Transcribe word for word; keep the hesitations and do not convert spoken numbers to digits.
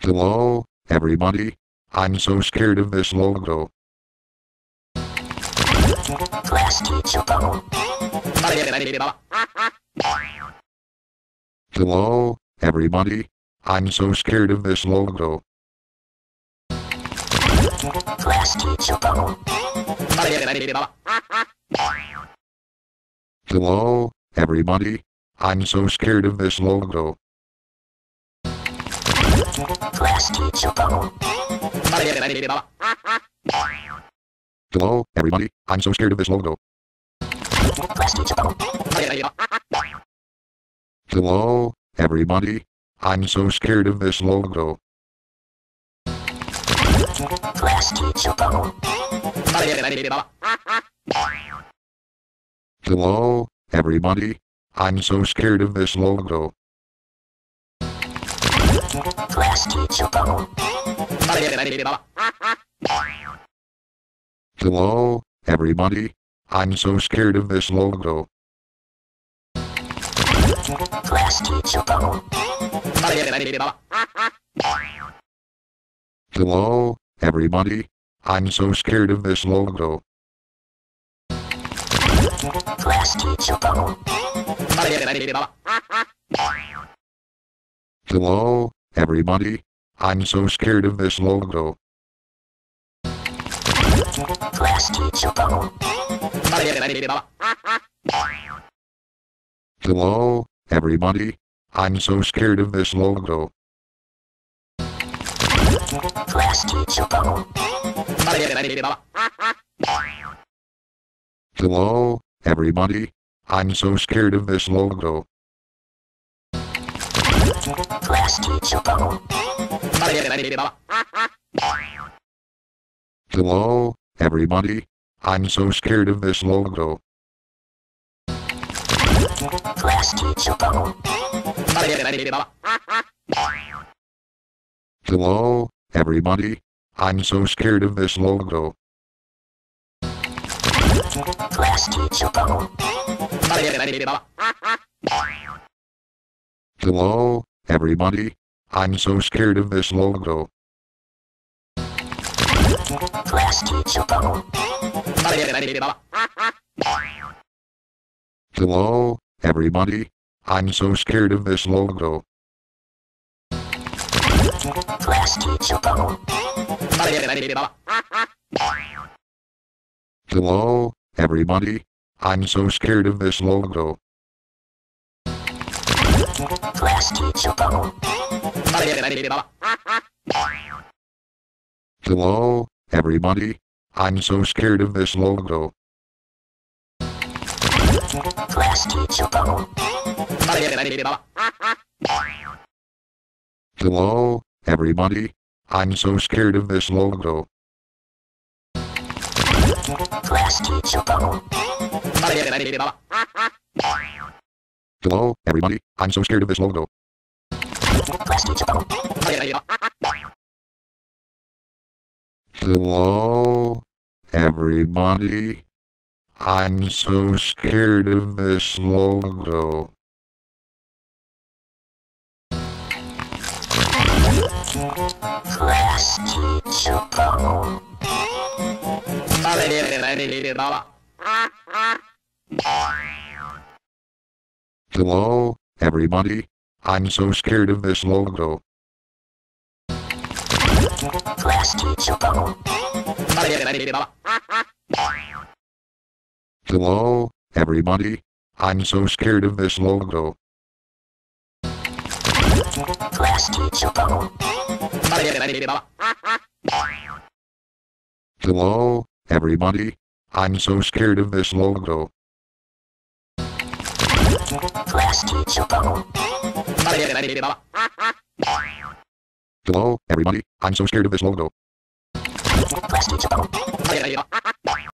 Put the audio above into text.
Hello, everybody. I'm so scared of this logo. Class teacher phone. Hello, everybody. I'm so scared of this logo. Class teacher phone. Hello, everybody. I'm so scared of this logo. Class teacher phone. Hello, everybody. I'm so scared of this logo. Class teacher phone. Hello, everybody. I'm so scared of this logo. Class teacher phone. Hello, everybody. I'm so scared of this logo. Class teacher phone. Hello, everybody. I'm so scared of this logo. Class teacher phone. Hello, everybody. I'm so scared of this logo. Class teacher phone. Hello, everybody. I'm so scared of this logo. Class teacher phone. Hello, everybody. I'm so scared of this logo. Class teacher phone. Hello, everybody. I'm so scared of this logo. Class teacher phone. Hello, everybody. I'm so scared of this logo. Class teacher phone. Hello, everybody. I'm so scared of this logo. Class teacher phone. Hello, everybody. I'm so scared of this logo. Class teacher phone. Hello, everybody. I'm so scared of this logo. Class teacher phone. Hello, everybody. I'm so scared of this logo. Class teacher phone. Hello, everybody. I'm so scared of this logo. Class teacher phone. Hello, everybody. I'm so scared of this logo. Class teacher phone. Hello, everybody. I'm so scared of this logo. Class teacher phone. Hello, everybody. I'm so scared of this logo. Class teacher phone. Hello, everybody. I'm so scared of this logo. Class teacher phone. Hello, everybody. I'm so scared of this logo. Class teacher phone. Hello, everybody. I'm so scared of this logo. Class teacher phone. Hello, everybody. I'm so scared of this logo. Class teacher phone.